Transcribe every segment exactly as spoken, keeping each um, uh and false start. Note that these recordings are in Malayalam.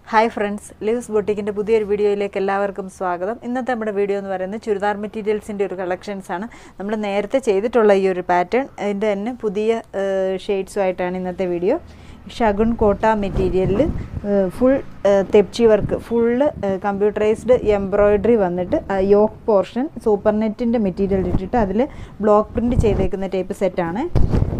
Hi friends, Liv's Boutique in the Pudir video like Lavarkum Swagam. In the Tamada video and the Churidar materials in your collections. Number Nertha Cheditola your pattern and then Pudia uh, shades white and in the video. Shagun Kota material, uh, full uh, tepchi work, full uh, computerized embroidery one that uh, yoke portion, super net in the material digit, block print chedek tape set on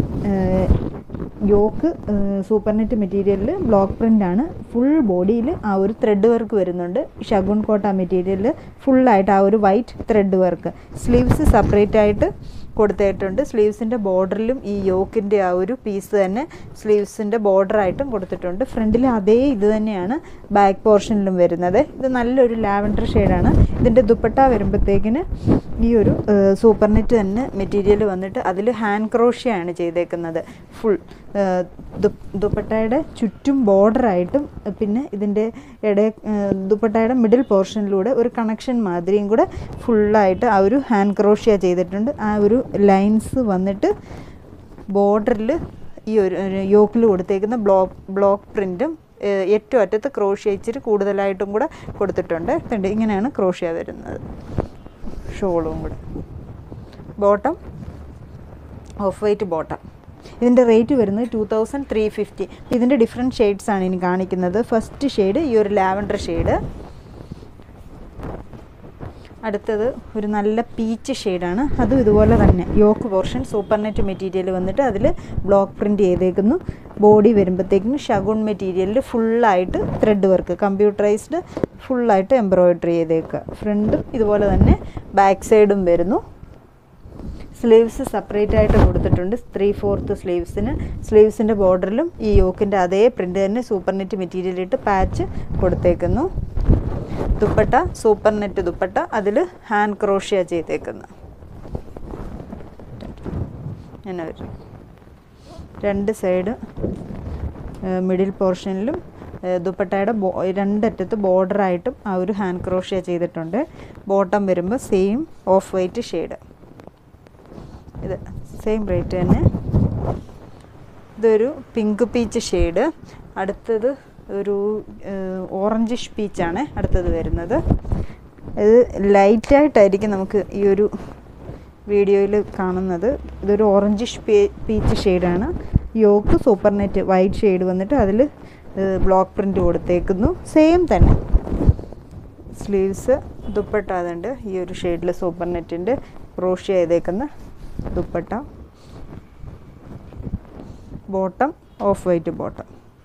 yoke uh, super net material block print ആണ് full body ൽ ആ ഒരു thread work വരുന്നുണ്ട് ഷഗുൻ കോട്ട മെറ്റീരിയൽ full ആയിട്ട് ആ ഒരു white thread work sleeves separate ആയിട്ട് കൊടുത്തിട്ടുണ്ട് സ്ലീവ്സിന്റെ ബോർഡറിലും ഈ യോക്കിന്റെ ആ ഒരു പീസ് തന്നെ സ്ലീവ്സിന്റെ ബോർഡർ ആയിട്ടും കൊടുത്തിട്ടുണ്ട് ഫ്രണ്ടിൽ അതേ ഇത് തന്നെയാണ് ബാക്ക് പോർഷനിലും വരുന്നത് ഇത് നല്ലൊരു ലാവൻഡർ ഷെയ്ഡ് ആണ് ഇതിന്റെ ദുപ്പട്ട വരുമ്പോഴത്തേക്കിന് ഈ ഒരു സൂപ്പർ നെറ്റ് തന്നെ മെറ്റീരിയൽ വന്നിട്ട് അതിൽ ഹാൻഡ് ക്രോഷ്യ ആണ് ചെയ്തേക്കുന്നത് ഫുൾ ദുപ്പട്ടയുടെ ചുറ്റും ബോർഡർ ആയിട്ടും പിന്നെ ഇതിന്റെ ഇട ദുപ്പട്ടയുടെ മിഡിൽ പോർഷനിലൂടെ ഒരു കണക്ഷൻ മാതിരിയും കൂടെ ഫുൾ ആയിട്ട് ആ ഒരു ഹാൻഡ് ക്രോഷ്യ ചെയ്തിട്ടുണ്ട് ആ ഒരു ലൈൻസ് വന്നിട്ട് ബോർഡറിൽ ഈ ഒരു യോക്കിൽ കൊടുത്തേക്കുന്ന ബ്ലോക്ക് ബ്ലോക്ക് പ്രിന്റും ഏറ്റവും അറ്റത്ത് ക്രോഷ്യ ഇച്ചിരി കൂടുതലായിട്ടും കൂടെ കൊടുത്തിട്ടുണ്ട് കണ്ടേ ഇങ്ങനെയാണ് ക്രോഷ്യ വരുന്നത് ഷോളും കൂടെ ബോട്ടം ഓഫ് വൈറ്റ് ബോട്ടം ഇതിന്റെ റേറ്റ് വരുന്നത് two thousand three fifty ഇതിന്റെ ഡിഫറെന്റ് ഷെയ്ഡ്സ് ആണ് ഇനി കാണിക്കുന്നത് ഫസ്റ്റ് ഷെയ്ഡ് ഈ ഒരു ലാവൻഡർ ഷെയ്ഡ് അടുത്തത് ഒരു നല്ല പീച്ച് ഷെയ്ഡ് ആണ് അതും ഇതുപോലെ തന്നെ yoke portion super net material വന്നിട്ട് അതിൽ ബ്ലോക്ക് പ്രിന്റ് ചെയ്തേക്കുന്നു ബോഡി വരുമ്പോഴത്തേക്കും ഷഗുൺ മെറ്റീരിയലിൽ ഫുൾ ആയിട്ട് ത്രെഡ് വർക്ക് കമ്പ്യൂട്ടറൈസ്ഡ് ഫുൾ ആയിട്ട് എംബ്രോയിഡറി ചെയ്തേക്കുക ഫ്രണ്ടും ഇതുപോലെ തന്നെ ബാക്ക് സൈഡും വരുന്നു സ്ലീവ്സ് സെപ്പറേറ്റ് ആയിട്ട് കൊടുത്തിട്ടുണ്ട് ത്രീ ഫോർത്ത് സ്ലീവ്സിന് സ്ലീവ്സിന്റെ ബോർഡറിലും ഈ യോക്കിന്റെ അതേ പ്രിന്റ് തന്നെ സൂപ്പർ നെറ്റ് മെറ്റീരിയൽ ഇട്ട് പാച്ച് കൊടുത്തേക്കുന്നു ദുപ്പട്ട സൂപ്പർ നെറ്റ് ദുപ്പട്ട അതിൽ ഹാൻഡ് ക്രോഷ്യ ചെയ്തേക്കുന്നു അങ്ങനെ വരും രണ്ട് സൈഡ് മിഡിൽ പോർഷനിലും ദുപ്പട്ടയുടെ രണ്ടറ്റത്ത് ബോർഡർ ആയിട്ടും ആ ഒരു ഹാൻഡ് ക്രോഷ്യ ചെയ്തിട്ടുണ്ട് ബോട്ടം വരുമ്പോൾ സെയിം ഓഫ് വൈറ്റ് ഷെയ്ഡ് ഇത് സെയിം റേറ്റ് തന്നെ ഇതൊരു പിങ്ക് പീച്ച് ഷെയ്ഡ് അടുത്തത് ഒരു ഓറഞ്ചിഷ് പീച്ചാണ് അടുത്തത് വരുന്നത് ഇത് ലൈറ്റായിട്ടായിരിക്കും നമുക്ക് ഈ ഒരു വീഡിയോയിൽ കാണുന്നത് ഇതൊരു ഓറഞ്ചിഷ് പീച്ച് ഷെയ്ഡാണ് yoke super net white shade വന്നിട്ട് അതിൽ ബ്ലോക്ക് പ്രിൻ്റ് കൊടുത്തേക്കുന്നു സെയിം തന്നെ സ്ലീവ്സ് ദുപ്പട്ട അതുണ്ട് ഈ ഒരു ഷെയ്ഡിൽ സൂപ്പർ നെറ്റിൻ്റെ ക്രോഷ്യ ചെയ്തേക്കുന്ന dupatta bottom off white bottom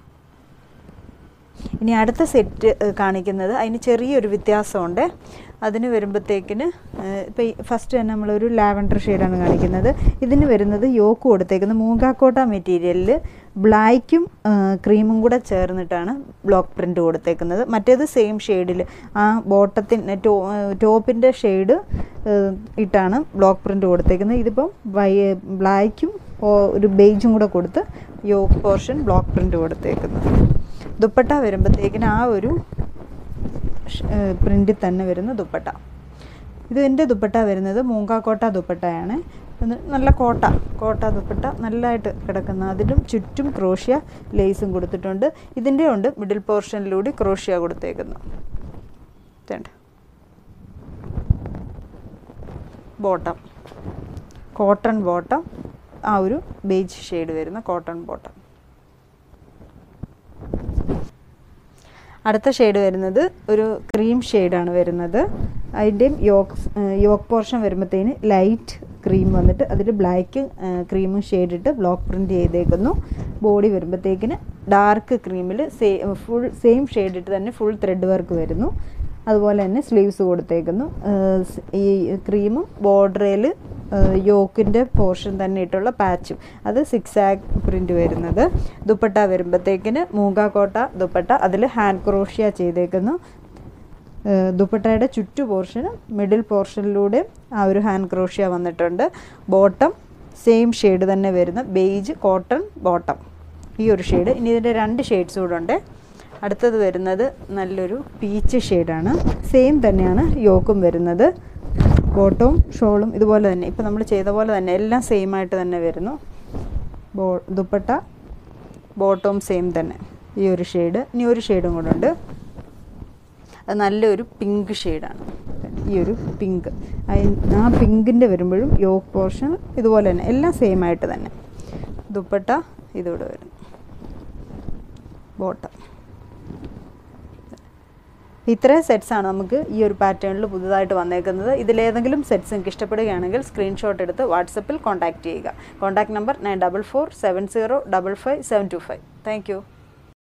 ഇനി അടുത്ത സെറ്റ് കാണിക്കുന്നത് അതിന് ചെറിയൊരു വ്യത്യാസമുണ്ട് അതിന് വരുമ്പോഴത്തേക്കിന് ഇപ്പോൾ ഫസ്റ്റ് തന്നെ നമ്മളൊരു ലാവൻഡർ ഷെയ്ഡാണ് കാണിക്കുന്നത് ഇതിന് വരുന്നത് യോക്ക് കൊടുത്തേക്കുന്നത് മൂങ്കാക്കോട്ട മെറ്റീരിയലിൽ ബ്ലാക്കും ക്രീമും കൂടെ ചേർന്നിട്ടാണ് ബ്ലോക്ക് പ്രിൻ്റ് കൊടുത്തേക്കുന്നത് മറ്റേത് സെയിം ഷെയ്ഡിൽ ആ ബോട്ടത്തിൻ്റെ ടോ ടോപ്പിൻ്റെ ഷെയ്ഡ് ഇട്ടാണ് ബ്ലോക്ക് പ്രിൻ്റ് കൊടുത്തേക്കുന്നത് ഇതിപ്പം വൈ ബ്ലാക്കും ഒരു ബേജും കൂടെ കൊടുത്ത് യോക്ക് പോർഷൻ ബ്ലോക്ക് പ്രിൻ്റ് കൊടുത്തേക്കുന്നത് ദുപ്പട്ട വരുമ്പോഴത്തേക്കിന് ആ ഒരു പ്രിൻ്റിൽ തന്നെ വരുന്ന ദുപ്പട്ട ഇത് എൻ്റെ ദുപ്പട്ട വരുന്നത് മൂങ്കാക്കോട്ട ദുപ്പട്ടയാണ് നല്ല കോട്ട കോട്ട ദുപ്പട്ട നല്ലതായിട്ട് കിടക്കുന്ന അതിലും ചുറ്റും ക്രോഷ്യ ലേസും കൊടുത്തിട്ടുണ്ട് ഇതിൻ്റെ ഉണ്ട് മിഡിൽ പോർഷനിലൂടെ ക്രോഷ്യ കൊടുത്തേക്കുന്നു ബോട്ടം കോട്ടൺ ബോട്ടം ആ ഒരു ബേജ് ഷെയ്ഡ് വരുന്ന കോട്ടൺ ബോട്ടം അടുത്ത ഷെയ്ഡ് വരുന്നത് ഒരു ക്രീം ഷെയ്ഡാണ് വരുന്നത് അതിൻ്റെയും യോക്ക് യോക്ക് പോർഷൻ വരുമ്പോഴത്തേന് ലൈറ്റ് ക്രീം വന്നിട്ട് അതിൽ ബ്ലാക്ക് ക്രീമും ഷെയ്ഡിട്ട് ബ്ലോക്ക് പ്രിൻ്റ് ചെയ്തേക്കുന്നു ബോഡി വരുമ്പോഴത്തേക്കിന് ഡാർക്ക് ക്രീമിൽ സെയിം ഫുൾ സെയിം ഷെയ്ഡിട്ട് തന്നെ ഫുൾ ത്രെഡ് വർക്ക് വരുന്നു അതുപോലെ തന്നെ സ്ലീവ്സ് കൊടുത്തേക്കുന്നു ഈ ക്രീമും ബോർഡറിൽ യോക്കിൻ്റെ പോർഷൻ തന്നെ ഇട്ടുള്ള പാച്ചും അത് സിക്സ് ആഗ് പ്രിൻ്റ് വരുന്നത് ദുപ്പട്ട വരുമ്പോഴത്തേക്കിന് മൂങ്കാക്കോട്ട ദുപ്പട്ട അതിൽ ഹാൻഡ് ക്രോഷ്യ ചെയ്തേക്കുന്നു ദുപ്പട്ടയുടെ ചുറ്റു പോർഷനും മിഡിൽ പോർഷനിലൂടെ ആ ഒരു ഹാൻഡ് ക്രോഷ്യ വന്നിട്ടുണ്ട് ബോട്ടം സെയിം ഷെയ്ഡ് തന്നെ വരുന്ന ബേജ് കോട്ടൺ ബോട്ടം ഈ ഒരു ഷെയ്ഡ് ഇനി ഇതിൻ്റെ രണ്ട് ഷെയ്ഡ്സ് കൂടെ ഉണ്ട് അടുത്തത് വരുന്നത് നല്ലൊരു പീച്ച് ഷെയ്ഡാണ് സെയിം തന്നെയാണ് യോക്കും വരുന്നത് ബോട്ടവും ഷോളും ഇതുപോലെ തന്നെ ഇപ്പം നമ്മൾ ചെയ്ത പോലെ തന്നെ എല്ലാം സെയിം ആയിട്ട് തന്നെ വരുന്നു ബോ ദുപ്പട്ട ബോട്ടവും സെയിം തന്നെ ഈ ഒരു ഷെയ്ഡ് ഇനി ഒരു ഷെയ്ഡും കൂടെ ഉണ്ട് അത് നല്ലൊരു പിങ്ക് ഷെയ്ഡാണ്. ഈ ഒരു പിങ്ക്, ആ പിങ്കിൻ്റെ വരുമ്പോഴും യോക്ക് പോർഷൻ ഇതുപോലെ തന്നെ എല്ലാം സെയിം ആയിട്ട് തന്നെ. ദുപ്പട്ട ഇതിവിടെ വരും, ബോട്ടം. ഇത്രയും സെറ്റ്സാണ് നമുക്ക് ഈ ഒരു പാറ്റേണിൽ പുതുതായിട്ട് വന്നേക്കുന്നത്. ഇതിലേതെങ്കിലും സെറ്റ്സ് നിങ്ങൾക്ക് ഇഷ്ടപ്പെടുകയാണെങ്കിൽ സ്ക്രീൻഷോട്ട് എടുത്ത് വാട്സപ്പിൽ കോൺടാക്റ്റ് ചെയ്യുക. Contact number nine double four seven zero double five seven two five. Thank U.